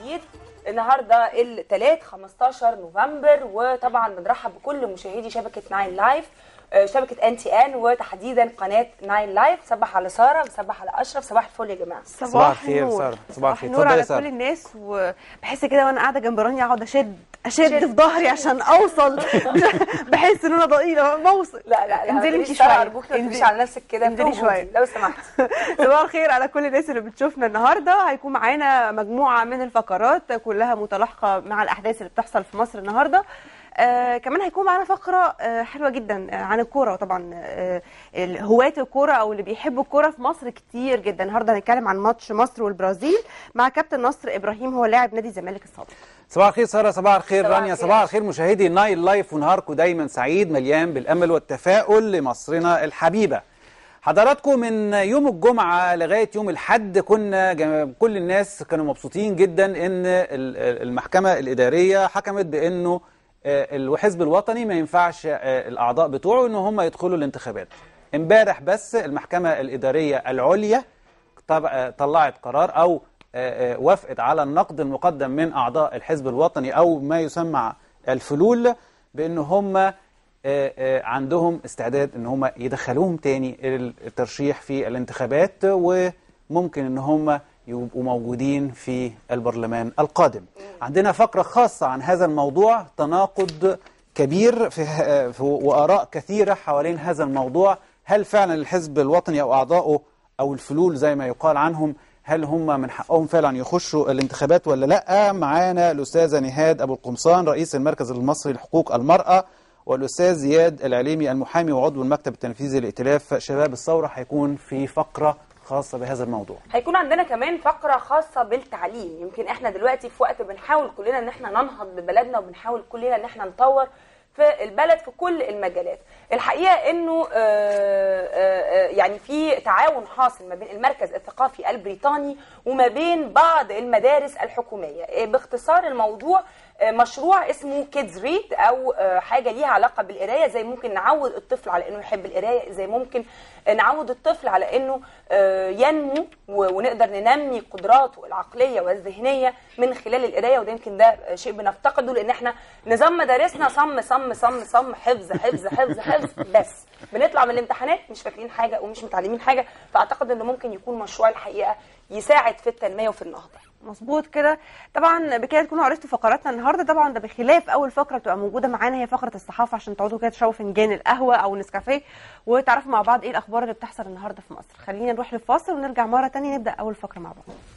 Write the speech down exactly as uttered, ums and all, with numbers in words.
جديد. النهارده الثلاث خمستاشر نوفمبر، وطبعا بنرحب بكل مشاهدي شبكه ناين لايف، شبكه ان تي ان وتحديدا قناه ناين لايف. صباح على ساره، بصبح على اشرف. صباح الفل يا جماعه. صباح الخير ساره. صباح الخير نور على كل الناس. وبحس كده وانا قاعده جنب رانيا اقعد اشد اشد في ظهري عشان اوصل. بحس ان انا ضئيله بوصل. لا لا لا انزلي انت شويه، ارجوك ما تمشي على نفسك كده، انزلي شويه لو سمحت. صباح الخير على كل الناس اللي بتشوفنا النهارده. هيكون معانا مجموعه من الفقرات كلها متلاحقه مع الاحداث اللي بتحصل في مصر النهارده. آه كمان هيكون معانا فقره آه حلوه جدا عن الكوره، وطبعا آه هواة الكوره او اللي بيحبوا الكوره في مصر كتير جدا. النهارده هنتكلم عن ماتش مصر والبرازيل مع كابتن نصر ابراهيم، هو لاعب نادي الزمالك السابق. صباح الخير ساره. صباح الخير رانيا. صباح الخير مشاهدي ناين لايف، ونهاركم دايما سعيد مليان بالامل والتفاؤل لمصرنا الحبيبه. حضراتكم من يوم الجمعه لغايه يوم الاحد كنا كل الناس كانوا مبسوطين جدا ان المحكمه الاداريه حكمت بانه الحزب الوطني ما ينفعش الاعضاء بتوعه ان هم يدخلوا الانتخابات. امبارح بس المحكمه الاداريه العليا طلعت قرار او وافقت على النقد المقدم من اعضاء الحزب الوطني او ما يسمى الفلول، بان هم عندهم استعداد ان هم يدخلوهم تاني الترشيح في الانتخابات، وممكن ان هم يبقوا موجودين في البرلمان القادم. عندنا فقرة خاصة عن هذا الموضوع، تناقض كبير في, في وآراء كثيرة حوالين هذا الموضوع. هل فعلا الحزب الوطني أو أعضائه أو الفلول زي ما يقال عنهم، هل هم من حقهم فعلا يخشوا الانتخابات ولا لأ؟ معانا الأستاذة نهاد أبو القمصان رئيس المركز المصري لحقوق المرأة، والأستاذ زياد العليمي المحامي وعضو المكتب التنفيذي لائتلاف شباب الثورة. هيكون في فقرة خاصة بهذا الموضوع. هيكون عندنا كمان فقرة خاصة بالتعليم. يمكن احنا دلوقتي في وقت بنحاول كلنا ان احنا ننهض ببلدنا، وبنحاول كلنا ان احنا نطور في البلد في كل المجالات. الحقيقة انه آآ آآ يعني في تعاون حاصل ما بين المركز الثقافي البريطاني وما بين بعض المدارس الحكومية. باختصار الموضوع مشروع اسمه كيدز ريد، او حاجه ليها علاقه بالقرايه. زي ممكن نعود الطفل على انه يحب القرايه، زي ممكن نعود الطفل على انه ينمو ونقدر ننمي قدراته العقليه والذهنيه من خلال القرايه. وده يمكن ده شيء بنفتقده، لان احنا نظام مدارسنا صم صم صم صم حفظ حفظ حفظ حفظ بس. بنطلع من الامتحانات مش فاكرين حاجه ومش متعلمين حاجه. فاعتقد انه ممكن يكون مشروع الحقيقه يساعد في التنميه وفي النهضه. مظبوط كده. طبعا بكده تكونوا عرفتوا فقراتنا النهارده. طبعا ده بخلاف اول فقره بتبقى موجوده معانا، هي فقره الصحافه، عشان تقعدوا كده تشربوا فنجان القهوه او النسكافيه وتعرفوا مع بعض ايه الاخبار اللي بتحصل النهارده في مصر. خلينا نروح للفاصل ونرجع مره ثانيه نبدا اول فقره مع بعض.